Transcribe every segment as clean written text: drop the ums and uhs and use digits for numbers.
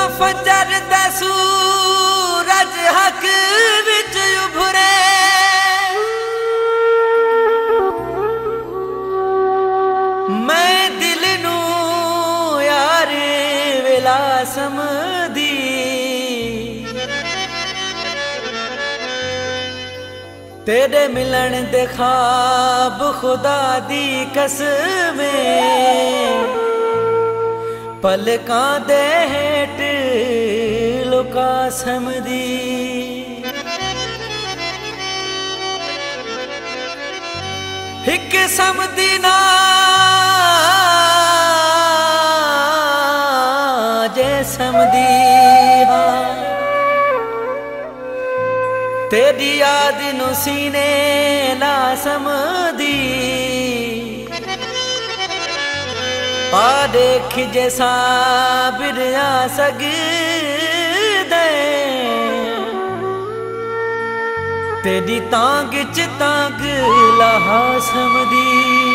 फजर दा सूरज हक विच उभरे, मैं दिल नू यार वेला समझदी, तेरे मिलन दे ख्वाब खुदा दी कसमें, पलकां दे हेठ लुका समदी। हिक समदी ना जे समदी हाँ, तेरी याद नू सीने ला समदी, आ देख जैसा बिरया सगदे, तेरी तांग च तांग लहा समदी।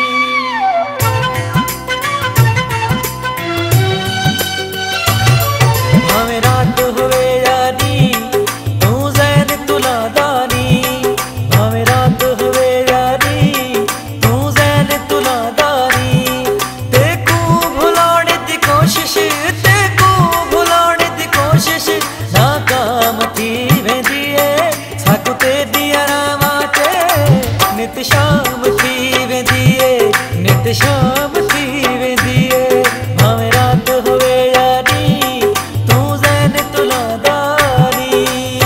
भावें रात होवे यारी तू ज़ैन तुलादानी, भावें रात होवे यारी तू ज़ैन तुलादानी, तेकू भुलाने दी कोशिश, तेकू भुलाने दी कोशिश नाकाम थी वेंदी है, साकू तेरी रावां ते नित शाम थी वेंदी है, नित शाम थी वेंदी है। भावें रात होवे यारी तू ज़ैन तुलादानी।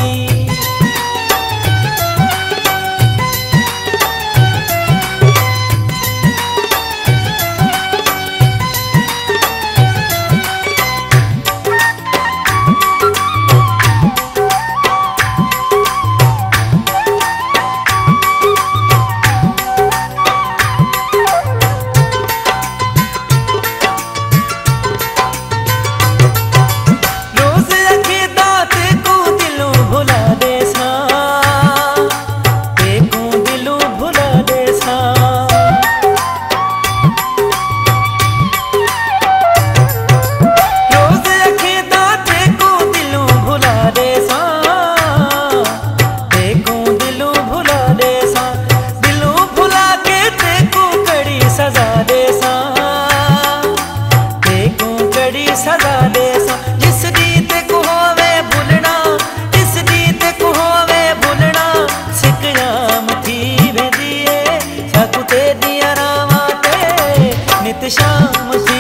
सजा दे सा जिस रीत को होवे भुलना, जिस रीत को होवे भुलना, सिकयाम थी वेंदी है, साकू तेरी रावां ते नित शाम थी